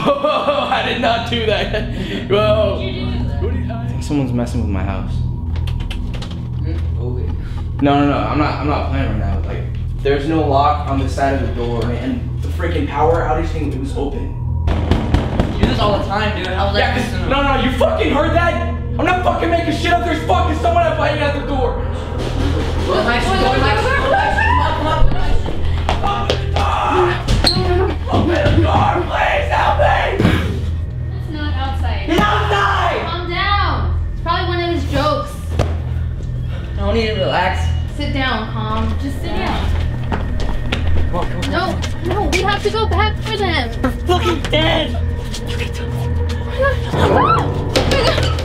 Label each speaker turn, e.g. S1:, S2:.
S1: Whoa, I did not do that. Whoa. I think someone's messing with my house.
S2: Okay.
S1: No, I'm not playing right now. Like, there's no lock on the side of the door, and the freaking power outage thing, it was open.
S2: You do this all the time, dude. How was that?
S1: No, you fucking heard that? I'm not fucking making shit up. There's fucking someone fighting at the door.
S2: Relax.
S1: Open the door, please help me!
S3: It's not outside.
S1: He's outside!
S3: Calm down. It's probably one of his jokes.
S2: No need to relax.
S3: Sit down, calm. Just sit down.
S2: Come on.
S3: No, we have to go back for them.
S2: You're fucking dead!
S3: Oh my God.